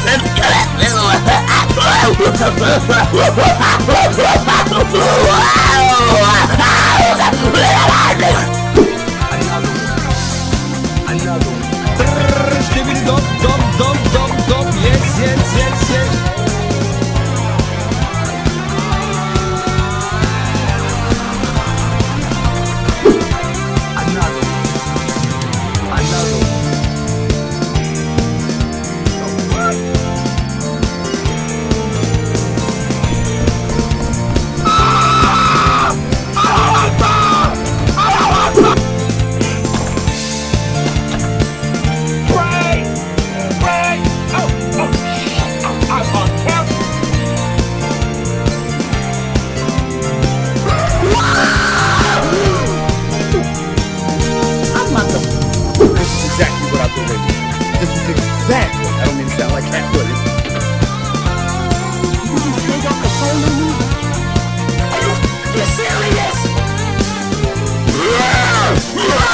Dop, dop, dop, dop, dop. Yes, yes, yes, yes. Exactly what I believe. This is exactly. I don't mean to sound like Cat Williams. You still got the phone on me? Are you serious?